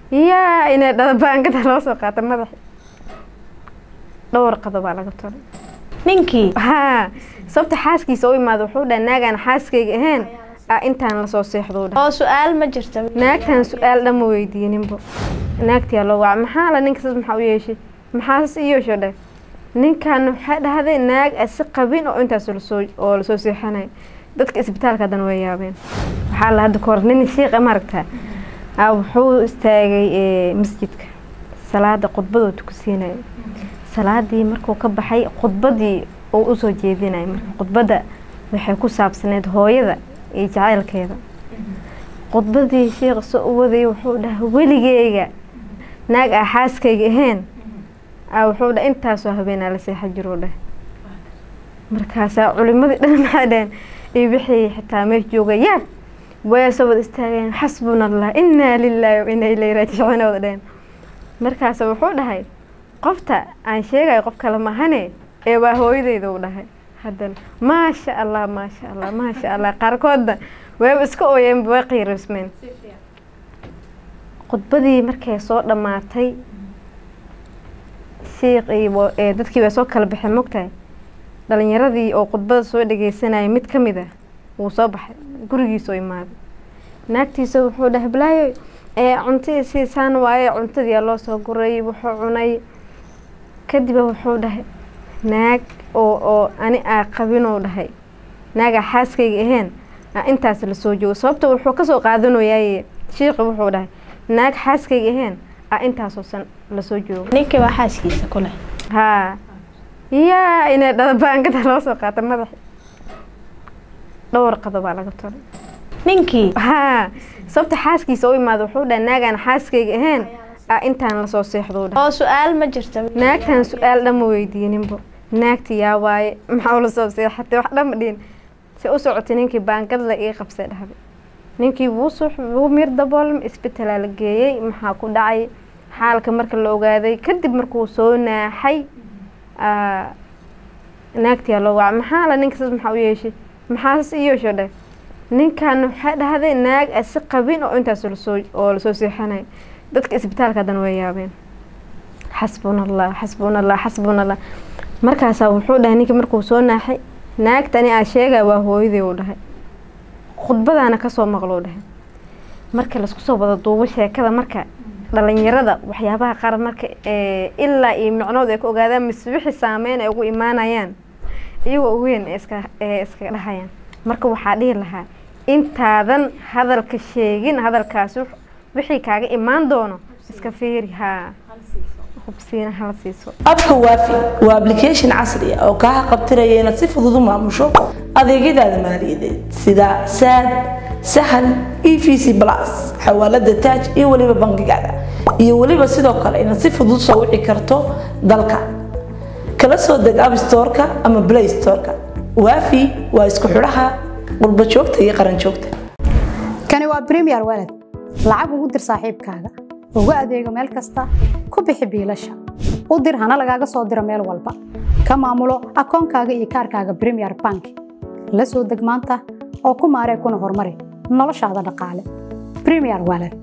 يا إن البان كده لو سقط ماذا دور قضاء على قطر ninkii ها صبت حاسكي سوي ما ذوحودا ناقان حاسكي هين أنت أنا لصو سيحضودا oo su'aal ma jirto naagtan su'aal dhan ma weydiininbo naagtii loo wac maxaa la ninka maxaa u yeeshay maxaas iyo shodhay ninkan waxa dhahday naag asi qabin oo intaas la soo seexanay dadka isbitaalka dan way yaabeen waxa la hadda koor nin sheekh maragta wuxuu istaagay masjidka salaada khudbada ku siinay salaadii markuu ka baxay khudbadii oo u soo jeedinay marka khudbada waxay ku saabsaneed hooyada iyo jacaylkeeda khudbadii sheekh soo waday wuxuu dhahay weligeyga naag xaaskayga ahayn wuxuu dhahay intaas oo habeenaa la seexan jiro dhahay markaas culimadii dhan maxadeen iyo wixii xitaa meesh jooga yaab way soo wada istaageen xasbunallah inna lillahi wa inna ilayhi raaji'uun wadeen markaas wuxuu dhahay qofta aan sheegay qof kale ma ahane ee waa hooyadeyda uu dhahay hadan ma sha Allah qarkooda way iska ooyeen baaqi rasmeen khudbadii markay soo dhamaatay sheekh iyo dadkii way soo kala baxeen mogtahay dhalinyaradii oo khudbada soo dhageysanay mid kamid ah uu soo baxay gurigiisa oo imaaday naagtiisa wuxuu dhahay balaayo cuntii siisan waaye cuntadii loo soo guray wuxuu cunay kadib wuxuu dhahay naag oo ani qabin oo dhahay naaga xaaskayga ahayn intaas la soo joogo sababta wuxuu ka soo qaadanayaa sheekh wuxuu dhahay naag xaaskayga ahayn intaas oo san la soo joogo ninkii waa xaaskiisa kule ها يا إن البان كده لو سقط ماذا دور قضاء على قطر ninkii ها صبت حاسكي سوي ما ذوحودا ناقان حاسكي هين أنت أنا لصو سيحضودا oo su'aal ma jirto naagtan su'aal dhan ma weydiininbo naagtii yaa waaye maxaa la soo seexatay wax dhan ma dhihin si u socotay ninkii baankad la ii qabsay dhahay ninkii wuu mir daboolm isbitaal la geeyay maxaa ku dhacay xaalka marka la ogaaday kadib markuu soo naaxay naagtii loo wac maxaa la ninka maxaa u yeeshay maxaas iyo shodhay ninkan waxa dhahday naag asi qabin oo intaas la soo seexanay dadka isbitaalka dan way yaabeen xasbunallah markaas wuxuu dhahay ninkii markuu soo naaxay naagtani aan sheegay waa hooyadii uu dhahay khudbadana ka soo maqlo dhahay marka la isku soo wada duubo sheekada marka dhalinyarada waxyaabaha qaar marka ilaa iyo macnood ay ku ogaadaan misbixi saameyn ay ugu imaanayaan iyagoo weyn iska dhahayaan marka waxaa dhihi lahaa intaadan hadalka sheegin hadalkaas wixii kaaga imaan doono iska fiiri ها خبسينا هلا سيسو abka waafi waa application casri ah oo ka qabtiraya inaad si fudud u maamusho adeegyada maaliyadeed sida sad sahal EFC plus xawaalada taaj iyo waliba bangigaada iyo waliba sidoo kale inaad si fudud soo wici karto dalka kala soo deg App Store-ka ama Play Store-ka waafi waa isku xidhaha qurba joogta iyo qaran joogta kani waa Premier Wallet lacag ugu dir saaxiibkaaga ugu adeego meel kasta ku bixi biilasha u dir hana lagaaga soo diro meel walba ka maamulo akoonkaaga iyo kaarkaaga Premier Bank la soo deg maanta oo ku maaree kuna horumari noloshaada dhaqaale Premier Wallet